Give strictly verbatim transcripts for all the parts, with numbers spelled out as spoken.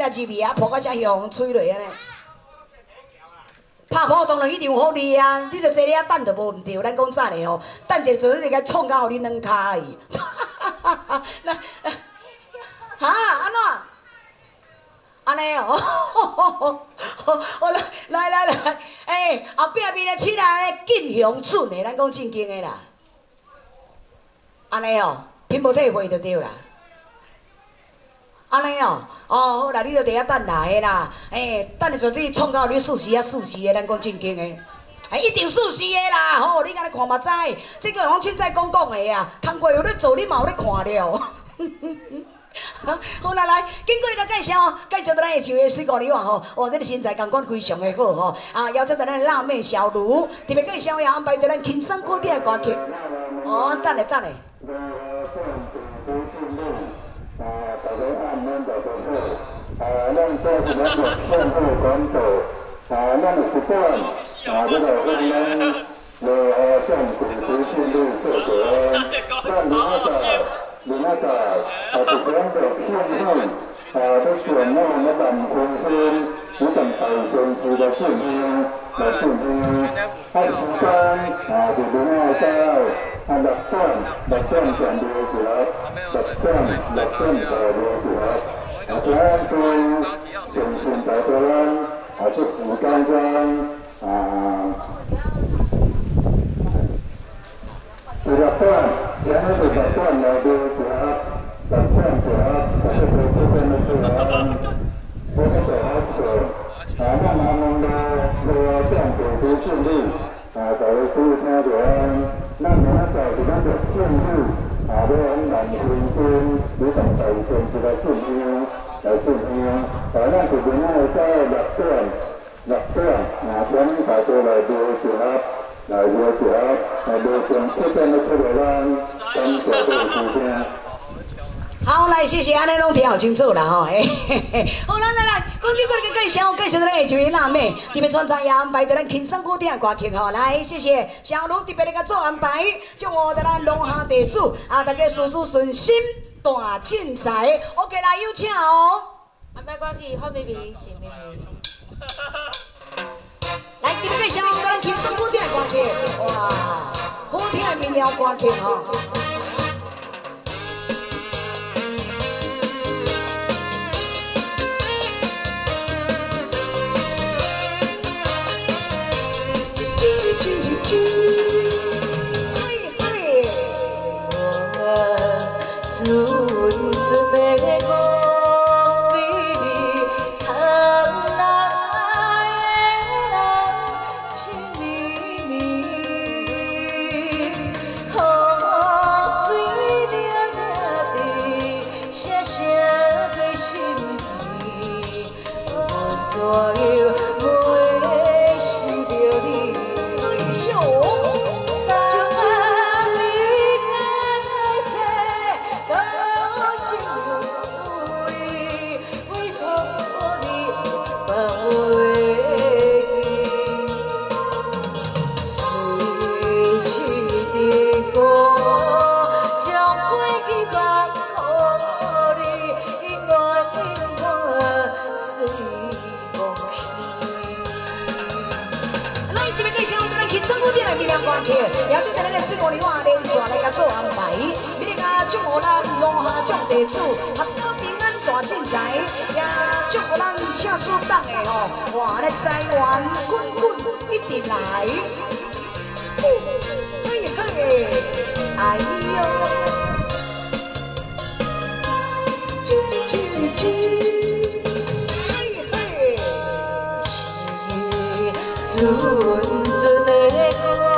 只入味啊，泡到遮香，吹落安尼。拍泡当然一定有好哩啊！你着坐咧等着无毋对，咱讲早呢吼，等一下就是你甲创到互你软骹而已。那哈安怎？安尼哦，我来来来来，诶，后壁面咧起来咧敬香准的，咱讲正经的啦。安尼哦，品无体会就对啦。安尼哦，哦好啦，你著伫遐等来的啦。诶，等下绝对创到你四时啊四时的，咱讲正经的。哎，一定四时的啦，吼、哦！你敢若看嘛知？这个往凊彩讲讲的啊，通过有咧做，你嘛有咧看了。好啦，来，经过你个介绍，介绍到咱的就业水果里话吼，哦，这个身材感官非常的好吼，啊，邀请到咱的辣妹小茹，特别介绍也安排到咱轻松古典的歌曲。哦，等下等下。啊，大家按咱大家好，啊，咱做是咱个向后管道，啊，咱有一段啊，这个跟咱呃向古时线路做个，咱另外个另外个啊，就讲个向后啊，都选我们南昆山五等大城市的进香来进香，按时间啊，就另外在。啊，六点六点上六一盒，六点六点下六一盒。啊，这样对全全台湾啊，这时间中啊，是六点，今日是六点来六一盒，六点一盒，啊，这个这边的是啊，我这个好处，啊，咱南门路路向北都顺利，啊，大家注意听着。咱明仔载是咱着庆祝，啊，要往南昆山五十大城市来进香，来进香。啊，咱是明仔载六点，六点，啊，请大家来买一盒，来买一盒，来买上七点的出来咱，感谢各位收听。好，来，谢谢，安尼拢听好清楚啦吼，嘿嘿嘿。好，咱来来，讲经过你个介绍，介绍咱的就业辣妹，特别穿插也安排到咱轻松古典歌曲吼，来，谢谢小卢特别来甲做安排，祝我咱龙下地主啊，大家事事顺心，大进财。OK， 来有请哦。 安排歌曲好妹妹，前面来，特别介绍咱轻松古典歌曲，哇，好听的民谣歌曲吼。邀请咱的水果里话连续来甲做安排，你甲祝福咱龙下众地主合得平安大进财，也祝福咱请出党的吼，哇，咧财源滚滚一直来。嘿嘿，哎呦，啾啾啾啾，嘿嘿，是纯纯的歌。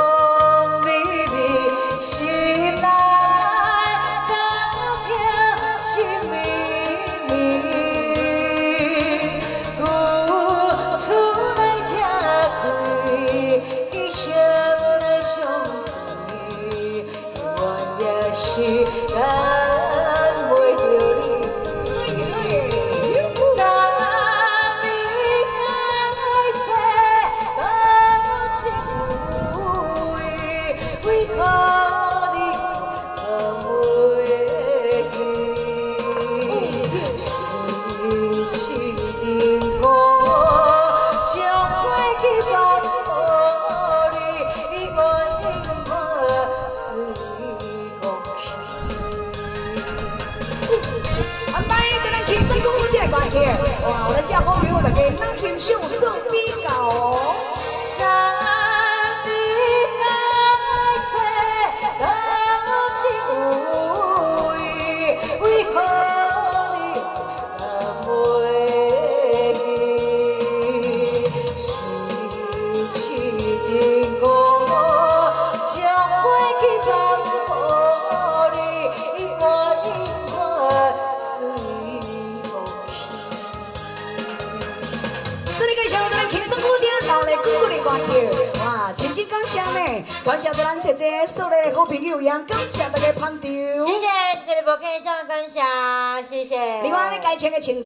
起，哇！咱这好朋友大家咱欣赏做比较哦。哇，真真感谢呢！感谢咱姐姐所有的好朋友，也感谢大家捧场。 谢谢，谢谢你无客气，感谢，谢谢。 另外，你该请的请。